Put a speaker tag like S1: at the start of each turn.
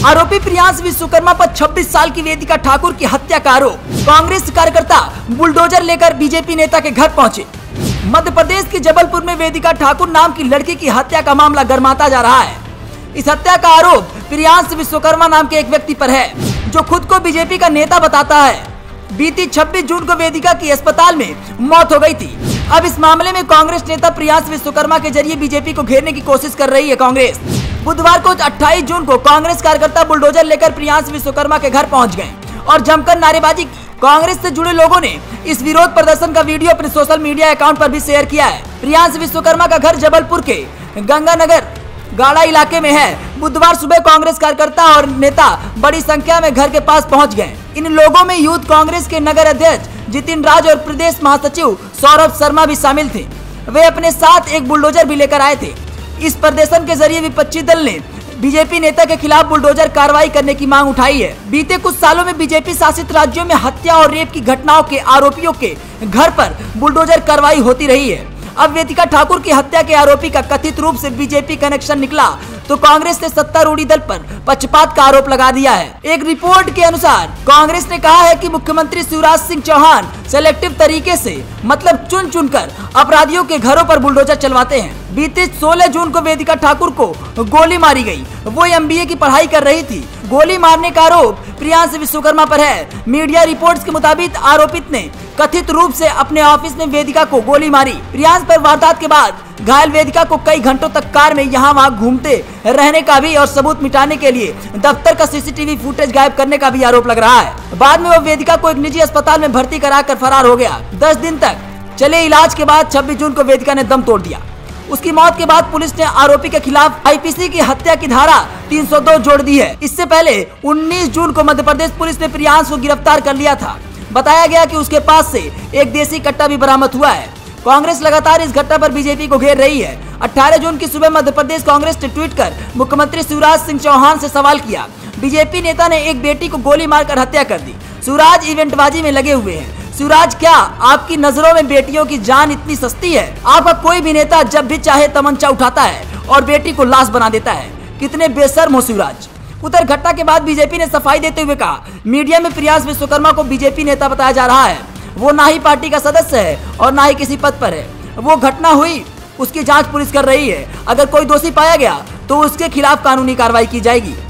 S1: आरोपी प्रियांश विश्वकर्मा पर 26 साल की वेदिका ठाकुर की हत्या का आरोप। कांग्रेस कार्यकर्ता बुलडोजर लेकर बीजेपी नेता के घर पहुंचे। मध्य प्रदेश के जबलपुर में वेदिका ठाकुर नाम की लड़की की हत्या का मामला गर्माता जा रहा है। इस हत्या का आरोप प्रियांश विश्वकर्मा नाम के एक व्यक्ति पर है, जो खुद को बीजेपी का नेता बताता है। बीती 26 जून को वेदिका की अस्पताल में मौत हो गई थी। अब इस मामले में कांग्रेस नेता प्रियांश विश्वकर्मा के जरिए बीजेपी को घेरने की कोशिश कर रही है कांग्रेस। बुधवार को 28 जून को कांग्रेस कार्यकर्ता बुलडोजर लेकर प्रियांश विश्वकर्मा के घर पहुंच गए और जमकर नारेबाजी की। कांग्रेस से जुड़े लोगों ने इस विरोध प्रदर्शन का वीडियो अपने सोशल मीडिया अकाउंट पर भी शेयर किया है। प्रियांश विश्वकर्मा का घर जबलपुर के गंगानगर गाड़ा इलाके में है। बुधवार सुबह कांग्रेस कार्यकर्ता और नेता बड़ी संख्या में घर के पास पहुंच गए। इन लोगों में यूथ कांग्रेस के नगर अध्यक्ष जितिन राज और प्रदेश महासचिव सौरभ शर्मा भी शामिल थे। वे अपने साथ एक बुलडोजर भी लेकर आए थे। इस प्रदर्शन के जरिए विपक्षी दल ने बीजेपी नेता के खिलाफ बुलडोजर कार्रवाई करने की मांग उठाई है। बीते कुछ सालों में बीजेपी शासित राज्यों में हत्या और रेप की घटनाओं के आरोपियों के घर पर बुलडोजर कार्रवाई होती रही है। अब वेदिका ठाकुर की हत्या के आरोपी का कथित रूप से बीजेपी कनेक्शन निकला तो कांग्रेस ने सत्तारूढ़ी दल पर पक्षपात का आरोप लगा दिया है। एक रिपोर्ट के अनुसार कांग्रेस ने कहा है कि मुख्यमंत्री शिवराज सिंह चौहान सेलेक्टिव तरीके से मतलब चुन चुनकर अपराधियों के घरों पर बुलडोजर चलवाते हैं। बीते 16 जून को वेदिका ठाकुर को गोली मारी गई। वो MBA की पढ़ाई कर रही थी। गोली मारने का आरोप प्रियांश विश्वकर्मा पर है। मीडिया रिपोर्ट्स के मुताबिक आरोपित ने कथित रूप से अपने ऑफिस में वेदिका को गोली मारी। प्रियांश पर वारदात के बाद घायल वेदिका को कई घंटों तक कार में यहाँ वहाँ घूमते रहने का भी और सबूत मिटाने के लिए दफ्तर का CCTV फुटेज गायब करने का भी आरोप लग रहा है। बाद में वो वेदिका को एक निजी अस्पताल में भर्ती कराकर फरार हो गया। 10 दिन तक चले इलाज के बाद 26 जून को वेदिका ने दम तोड़ दिया। उसकी मौत के बाद पुलिस ने आरोपी के खिलाफ IPC की हत्या की धारा 302 जोड़ दी है। इससे पहले 19 जून को मध्य प्रदेश पुलिस ने प्रियांश को गिरफ्तार कर लिया था। बताया गया कि उसके पास से एक देसी कट्टा भी बरामद हुआ है। कांग्रेस लगातार इस घटना पर बीजेपी को घेर रही है। 18 जून की सुबह मध्य प्रदेश कांग्रेस ने ट्वीट कर मुख्यमंत्री शिवराज सिंह चौहान से सवाल किया। बीजेपी नेता ने एक बेटी को गोली मारकर हत्या कर दी। शिवराज इवेंटबाजी में लगे हुए हैं। शिवराज, क्या आपकी नजरों में बेटियों की जान इतनी सस्ती है? आपका कोई भी नेता जब भी चाहे तमंचा उठाता है और बेटी को लाश बना देता है। कितने बेशर्म हो शिवराज। उधर घटना के बाद बीजेपी ने सफाई देते हुए कहा, मीडिया में प्रियांश विश्वकर्मा को बीजेपी नेता बताया जा रहा है। वो ना ही पार्टी का सदस्य है और ना ही किसी पद पर है। वो घटना हुई, उसकी जांच पुलिस कर रही है। अगर कोई दोषी पाया गया तो उसके खिलाफ कानूनी कार्रवाई की जाएगी।